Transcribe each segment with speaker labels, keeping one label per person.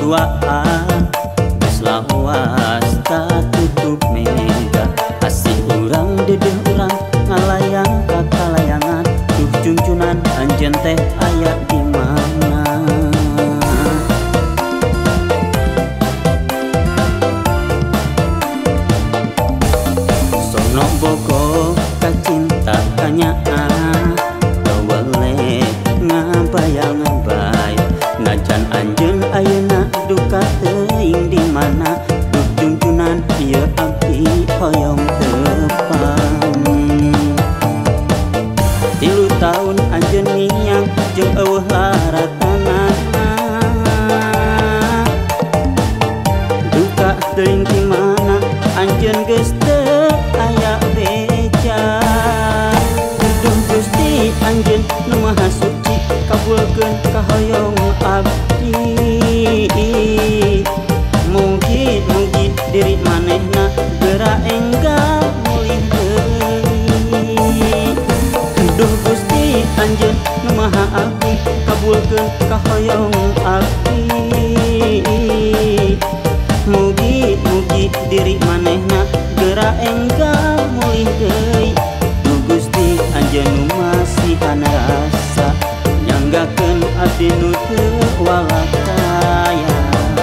Speaker 1: duaan geus lawas katutup mega asih urang dedeh urang ngalayang kakalayangan duh junjunan anjeun teh aya di mana. Sono bogo kacinta kanyaan tewele ngabayang ngabay najan anjeun ayeuna duka teuing di mana duh junjunan ieu abdi hoyong tepang. 3 taun anjeun niang jeung eueuh laratana duka teuing di mana anjeun geus teu aya beja. Duh Gusti anjeun nu maha suci kabulkeun kahoyong abdi. Mugi-mugi diri manehna geura enggal mulih deui. Duh Gusti anjeun nu maha abdi kabulkeun kahoyong abdi. Mugi-mugi diri manehna geura enggal mulih deui. Duh Gusti anjeun nu masihan rasa nyanggakeun abdi nu teu walakaya.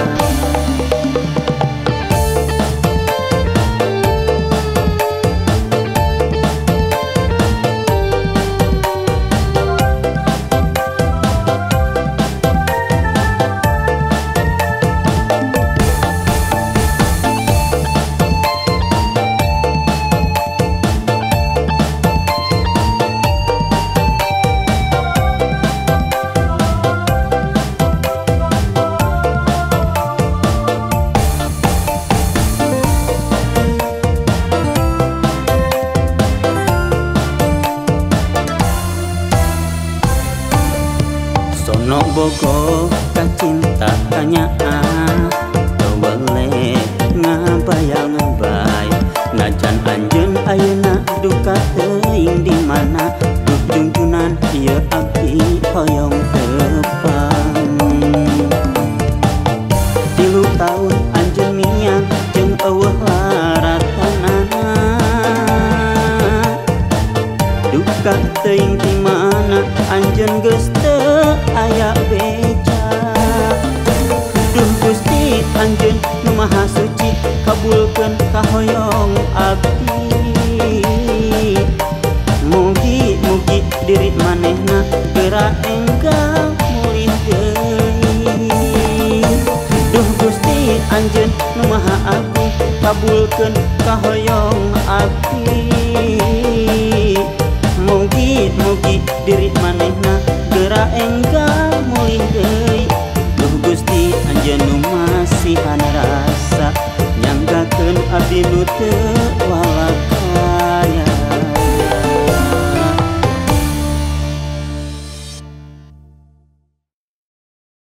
Speaker 1: Sono bogo kacinta kanyaan tewele ngabayang ngabay najan anjeun ayeuna duka teuing di mana duh junjunan ieu abdi hoyong tepang. 3 taun anjeun niang jeung eueuh laratana duka teuing di mana anjeun geus teu aya beja. Duh Gusti anjeun nu maha suci kabulkeun kahoyong abdi. Mugi-mugi diri manehna geura enggal mulih deui. Duh Gusti anjeun nu maha abdi kabulkeun kahoyong abdi. Mugi-mugi diri manehna geura enggal mulih deui. Duh Gusti anjeun nu masihan rasa